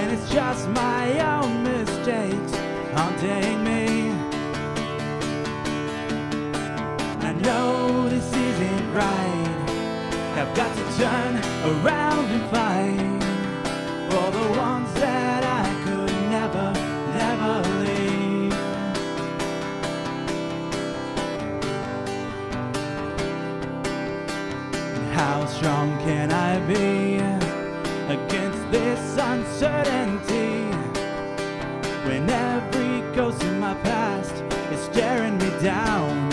when it's just my own mistakes haunting me. I know this isn't right. I've got to turn around and fight for the ones that I could never, never leave. How strong can I be against this uncertainty when every ghost in my past is staring me down?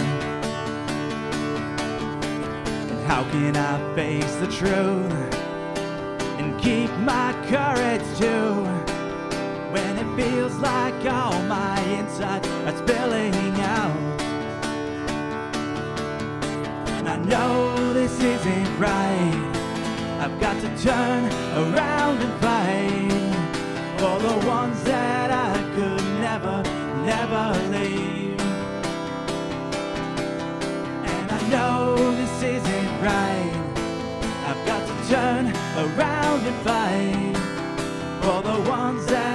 And how can I face the truth and keep my courage too when it feels like all my insides are spilling out? And I know this isn't right. I've got to turn around and fight for the ones that I could never, never leave. And I know this isn't right. I've got to turn around and fight for the ones that